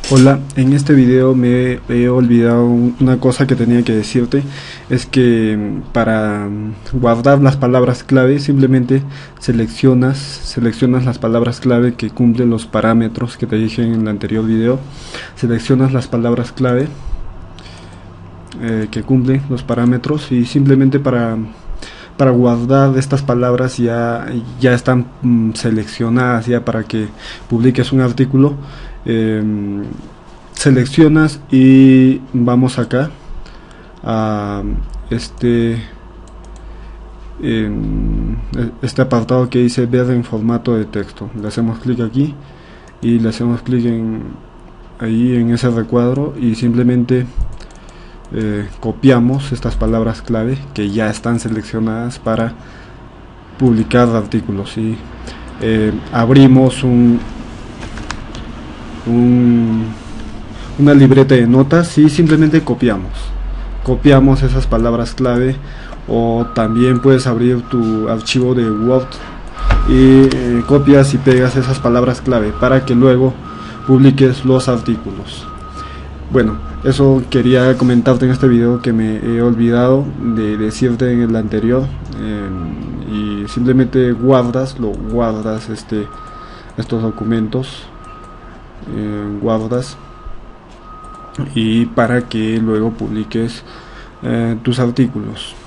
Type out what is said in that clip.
Hola, en este video me he olvidado una cosa que tenía que decirte, es que para guardar las palabras clave simplemente seleccionas las palabras clave que cumplen los parámetros que te dije en el anterior video, seleccionas las palabras clave que cumplen los parámetros y simplemente para guardar estas palabras ya están seleccionadas ya para que publiques un artículo. eh, Seleccionas y vamos acá a este este apartado que dice ver en formato de texto. Le hacemos clic aquí y le hacemos clic ahí en ese recuadro y simplemente copiamos estas palabras clave que ya están seleccionadas para publicar artículos y abrimos un una libreta de notas y simplemente copiamos esas palabras clave, o también puedes abrir tu archivo de Word y copias y pegas esas palabras clave para que luego publiques los artículos. Bueno, eso quería comentarte en este video, que me he olvidado de decirte en el anterior. Y simplemente guardas estos documentos, guardas, y para que luego publiques tus artículos.